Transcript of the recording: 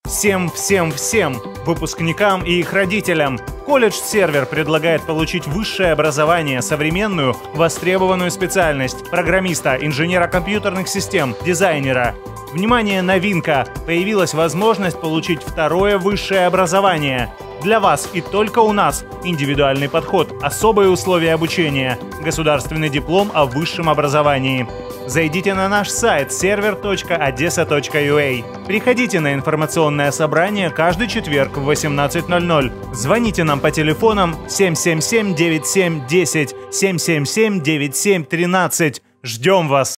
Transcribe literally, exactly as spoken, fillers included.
Всем, всем, всем выпускникам и их родителям колледж Сервер предлагает получить высшее образование, современную, востребованную специальность программиста, инженера компьютерных систем, дизайнера. Внимание, новинка! Появилась возможность получить второе высшее образование. Для вас и только у нас индивидуальный подход, особые условия обучения, государственный диплом о высшем образовании. Зайдите на наш сайт сервер точка одесса точка ю а. Приходите на информационное собрание каждый четверг в восемнадцать ноль ноль. Звоните нам по телефонам семь семь семь девять семь десять, семь семь семь девять семь тринадцать. Ждем вас!